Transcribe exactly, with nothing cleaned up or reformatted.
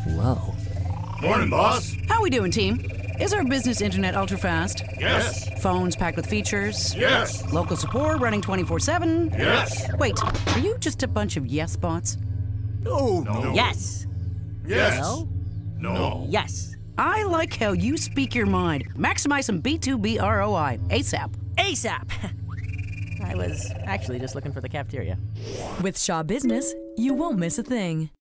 Whoa. Morning, boss. How we doing, team? Is our business internet ultra fast? Yes. Phones packed with features? Yes. Local support running twenty-four seven? Yes. Wait, are you just a bunch of yes bots? No. No. Yes. Yes. No? No. Yes. I like how you speak your mind. Maximize some B two B R O I ASAP. ASAP. I was actually just looking for the cafeteria. With Shaw Business, you won't miss a thing.